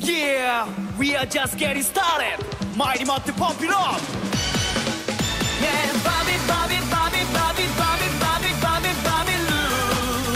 Yeah, we are just getting started. Mighty Mountain, pump it up. Yeah, Bobby, Bobby, Bobby, Bobby, Bobby, Bobby, Bobby, Bobby Lou.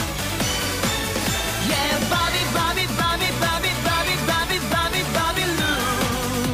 Yeah, Bobby, Bobby, Bobby, Bobby, Bobby, Bobby, Bobby, Bobby Lou.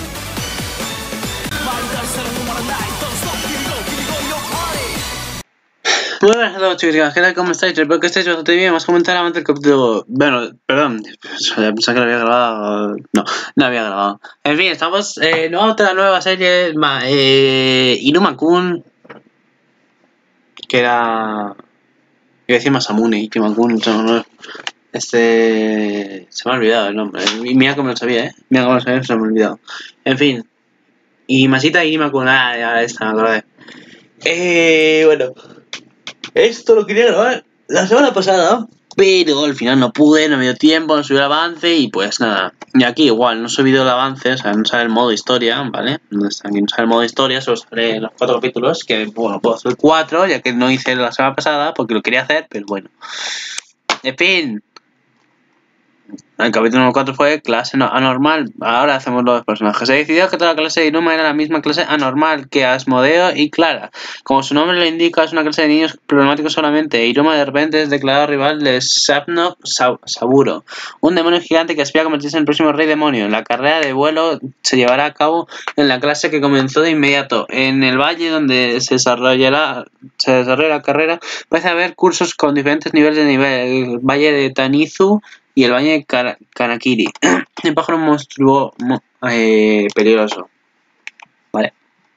Mighty does set up on a night. Don't stop, give me go, your party. Muy buenas a todos, chicos, ¿qué tal? ¿Cómo estáis? Espero que estéis bastante bien. Vamos a comentar antes el capítulo. Bueno, perdón, pensaba que lo había grabado. No había grabado. En fin, estamos en otra nueva serie. Inuma-kun. Que era. Iba a decir Masamune, Inuma-kun. Se me ha olvidado el nombre. Mira cómo lo sabía, Mira cómo lo sabía, se me ha olvidado. En fin. Y Masita Inuma-kun. Ya está, me acordé. Bueno. Esto lo quería grabar la semana pasada, pero al final no pude, no me dio tiempo, no subí el avance y pues nada. Y aquí igual, no he subido el avance, o sea, no sale el modo historia, ¿vale? No sale el modo historia, solo sale los 4 capítulos, que bueno, puedo hacer 4, ya que no hice la semana pasada porque lo quería hacer, pero bueno. En fin. El capítulo número 4 fue clase anormal. Ahora hacemos los personajes. Se decidió que toda la clase de Inuma era la misma clase anormal que Asmodeo y Clara. Como su nombre lo indica, es una clase de niños problemáticos solamente. Iruma de repente es declarado rival de Sapno Saburo, un demonio gigante que aspira a convertirse en el próximo rey demonio. La carrera de vuelo se llevará a cabo en la clase que comenzó de inmediato. En el valle donde se desarrolla la carrera, parece haber cursos con diferentes niveles de nivel. El valle de Tanizu y el valle de Kanakiri. Un pájaro monstruoso peligroso. Vale.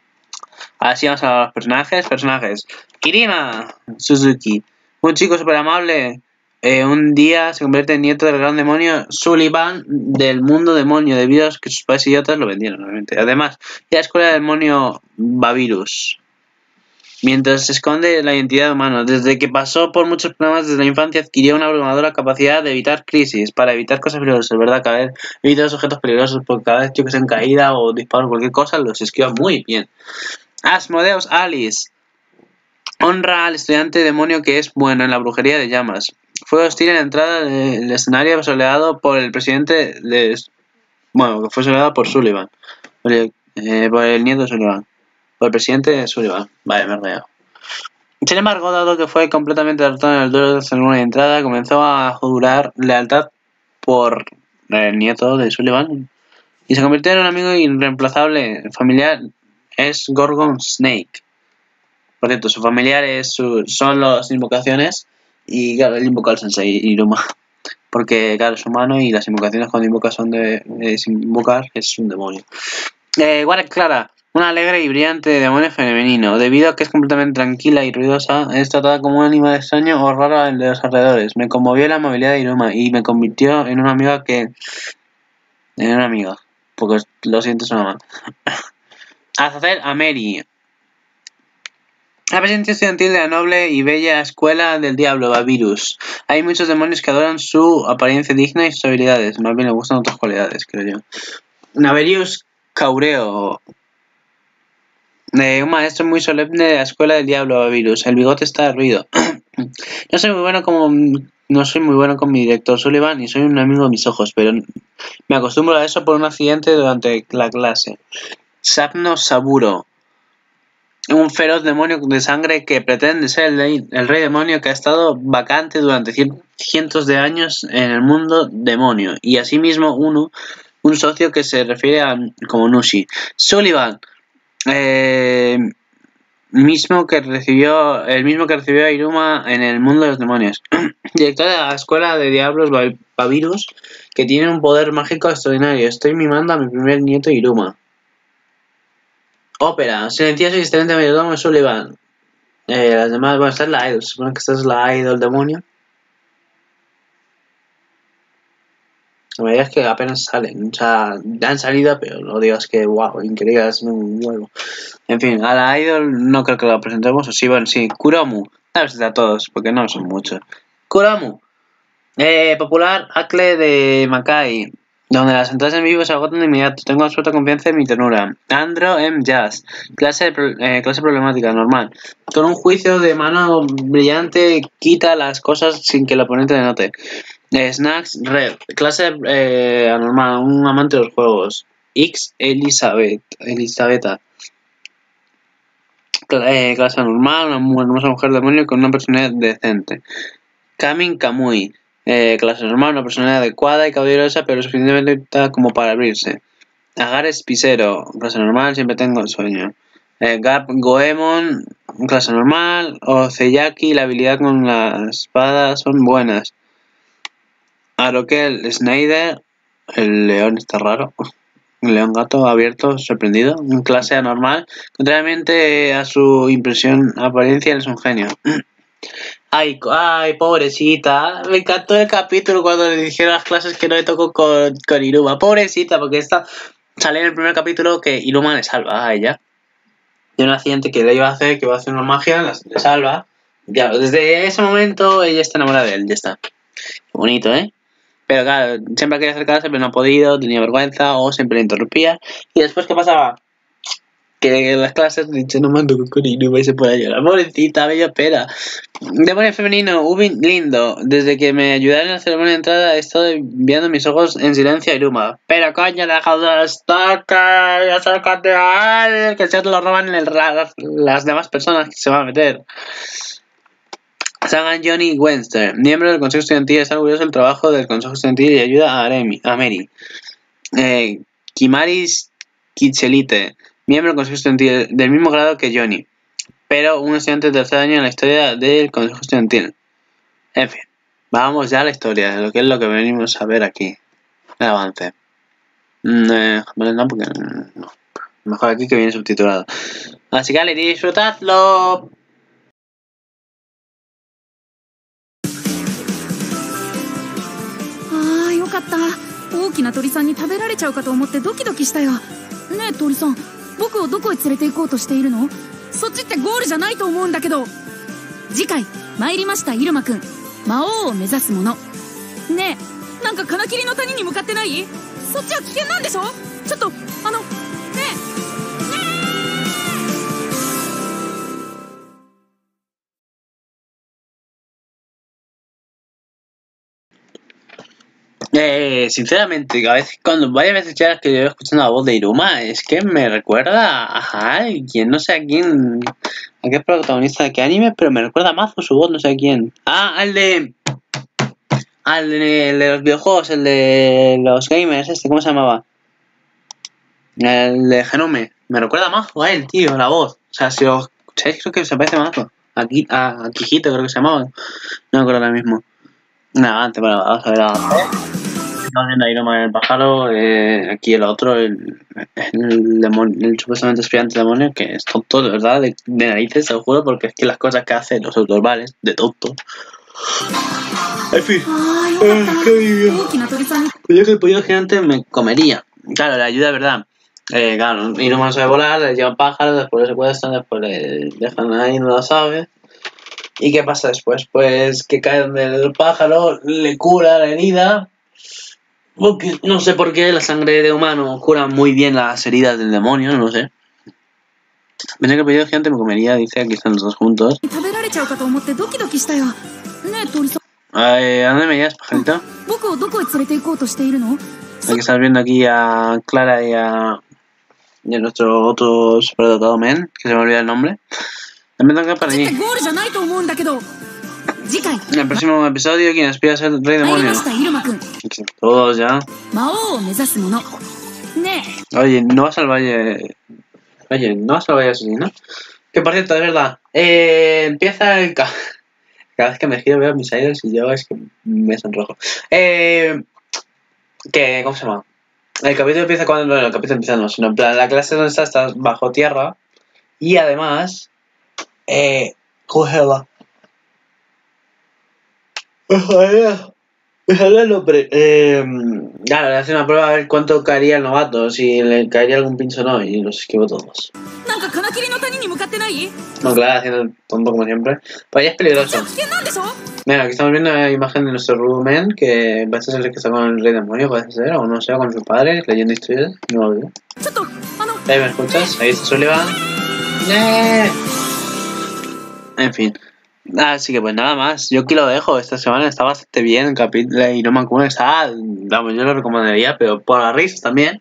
Ahora sí vamos a los personajes. Kirima Suzuki, un chico súper amable. Un día se convierte en nieto del gran demonio Sullivan del mundo demonio, debido a que sus padres idiotas lo vendieron, obviamente. Además, la escuela del demonio Babirus. Mientras se esconde la identidad humana, desde que pasó por muchos problemas desde la infancia, adquirió una abrumadora capacidad de evitar crisis, para evitar cosas peligrosas, ¿verdad? Cada vez evita los objetos peligrosos, porque cada vez que se han caído o disparo cualquier cosa, los esquiva muy bien. Asmodeus Alice honra al estudiante demonio que es bueno en la brujería de llamas. Fue hostil en la entrada del escenario, soleado por el presidente que fue soleado por Sullivan, por el nieto de Sullivan. Por el presidente de Sullivan. Vale, me he reído. Sin embargo, dado que fue completamente derrotado en el duelo de segunda entrada, comenzó a jurar lealtad por el nieto de Sullivan y se convirtió en un amigo irreemplazable. Familiar es Gorgon Snake. Por cierto, su familiar son las invocaciones y claro, él invoca al Sensei Iruma. Porque claro, es humano y las invocaciones cuando invoca son sin invocar, es un demonio. Igual Clara. Una alegre y brillante demonio femenino. Debido a que es completamente tranquila y ruidosa, es tratada como un animal extraño o raro de los alrededores. Me conmovió la amabilidad de Iruma y me convirtió en una amiga porque lo siento, suena mal. Azazel Ameri. La presencia estudiantil de la noble y bella escuela del diablo, Babirus. Hay muchos demonios que adoran su apariencia digna y sus habilidades. Más bien le gustan otras cualidades, creo yo. Naverius Caureo. Un maestro muy solemne de la escuela del diablo, Babirus. El bigote está derruido. No soy muy bueno con mi director Sullivan y soy un amigo de mis ojos, pero me acostumbro a eso por un accidente durante la clase. Sapno Saburo. Un feroz demonio de sangre que pretende ser el rey demonio que ha estado vacante durante cientos de años en el mundo demonio. Y asimismo un socio que se refiere como Nushi. Sullivan. El mismo que recibió a Iruma en el mundo de los demonios. Director de la escuela de diablos Babirus, que tiene un poder mágico extraordinario. Estoy mimando a mi primer nieto Iruma. Ópera, silencioso y excelente mayordomo de Sullivan. Las demás, esta es la idol. Se supone que esta es la idol demonio. La verdad es que apenas salen, o sea, ya han salido, pero no digas que wow, increíble, es un huevo. En fin, a la idol no creo que la presentemos, o sí, bueno, sí, Kuromu, a ver si a todos, porque no son muchos. Kuromu, popular Acle de Makai, donde las entradas en vivo se agotan de inmediato, tengo absoluta confianza en mi ternura. Andro M. Jazz, clase problemática, normal, con un juicio de mano brillante, quita las cosas sin que el oponente le note. Snacks Red. Clase anormal. Un amante de los juegos. X Elisabetta. Clase anormal. Una hermosa mujer demonio con una personalidad decente. Kamin Kamui. Clase normal, una personalidad adecuada y caballerosa, pero suficientemente lenta como para abrirse. Agares Pisero, clase normal, siempre tengo sueño. Gap Goemon, clase normal. Ozeyaki, la habilidad con la espada son buenas. Arokel Snyder, el león está raro. El león gato abierto, sorprendido. Clase anormal. Contrariamente a su impresión apariencia, él es un genio. Ay, pobrecita. Me encantó el capítulo cuando le dijeron las clases que no le tocó con Iruma. Pobrecita, porque esta sale en el primer capítulo que Iruma le salva a ella. Y un accidente que le iba a hacer, que iba a hacer una magia, le salva. Ya, desde ese momento ella está enamorada de él, ya está. Qué bonito, ¿eh? Pero claro, siempre quería acercarse, pero no ha podido, tenía vergüenza o siempre le interrumpía. Y después, ¿qué pasaba? Que en las clases dice no mando con Iruma y se puede llorar. Pobrecita, bella pera. Demonio femenino, Ubin lindo. Desde que me ayudaron en la ceremonia de entrada he estado enviando mis ojos en silencio a Iruma. Pero coño, deja de stalker, acércate a él, que se te lo roban las demás personas que se van a meter. Sagan Johnny Wenster, miembro del Consejo Estudiantil, está orgulloso del trabajo del Consejo Estudiantil y ayuda a Mary. Kimaris Kitselite, miembro del Consejo Estudiantil del mismo grado que Johnny, pero un estudiante de tercer año en la historia del Consejo Estudiantil. En fin, vamos ya a la historia, de lo que es lo que venimos a ver aquí. El avance. No, porque no. Mejor aquí que viene subtitulado. Así que disfrutadlo. よかった。大きな鳥さんに食べられちゃうかと思ってドキドキしたよ。ねえ鳥さん、僕をどこへ連れて行こうとしているの？そっちってゴールじゃないと思うんだけど。次回参りましたイルマくん、魔王を目指す者。ねえ、なんかカナキリの谷に向かってない？そっちは危険なんでしょ？ちょっとねえ。 Sinceramente, a veces, varias veces ya que yo escuchando la voz de Iruma, es que me recuerda a alguien, no sé a quién, a qué protagonista de qué anime, pero me recuerda mazo su voz, no sé a quién. Al de los videojuegos, el de los gamers, ¿cómo se llamaba? El de Genome, me recuerda mazo a él, tío, la voz. O sea, si lo escucháis, creo que se parece mazo. A Kijito creo que se llamaba, no me acuerdo ahora mismo. Nada, antes, bueno, vamos a ver avance. Estamos viendo a Iruma en el pájaro, aquí el otro, el supuestamente estudiante demonio, que es tonto, de verdad, de narices, te lo juro, porque es que las cosas que hace los autovales, de tonto. En fin, qué vivió. Yo que el pollo gigante me comería. Claro, le ayuda, ¿verdad? Claro, Iruma no sabe volar, le llevan pájaros, después le secuestran, después le dejan ahí, no lo sabe. ¿Y qué pasa después? Pues que cae donde el pájaro, le cura la herida. Porque no sé por qué la sangre de humano cura muy bien las heridas del demonio, no sé. Pensé que el pollo gigante me comería, dice, aquí están los dos juntos. ¿A dónde me llevas, pajarito? Aquí estás viendo aquí a Clara y a nuestro otro superdotado men, que se me olvida el nombre. Me toca para allí. En el próximo episodio, quien aspira a ser rey demonio. Todos ya. Oye, no vas al valle. Oye, no vas al valle así, ¿no? Que por cierto, de verdad. Empieza el. Cada vez que me giro veo mis aires y yo es que me sonrojo. ¿Cómo se llama? El capítulo empieza cuando. No, el capítulo empieza no, sino en plan, la clase donde estás bajo tierra. Y además. Cógela. Déjale el nombre. Claro, le hace una prueba a ver cuánto caería el novato, si le caería algún pincho o no, y los esquivo todos. No, claro, haciendo el tonto como siempre. Pues ya es peligroso. Mira, aquí estamos viendo la imagen de nuestro Rumen, que parece ser el que está con el rey demonio, parece ser, o no sé, con su padre, leyendo historias. No lo veo. Ahí me escuchas, ahí está Sullivan. En fin. Así que pues nada más, yo aquí lo dejo. Esta semana está bastante bien el capítulo y no me acuerdo, está, vamos, yo lo recomendaría, pero por la risa también.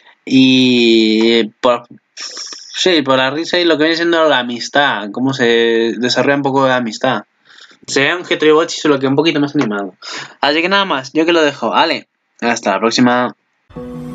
Y por, sí, por la risa y lo que viene siendo la amistad, cómo se desarrolla un poco de amistad. Sería un Getter Watch solo que un poquito más animado. Así que nada más, yo que lo dejo. Vale, hasta la próxima.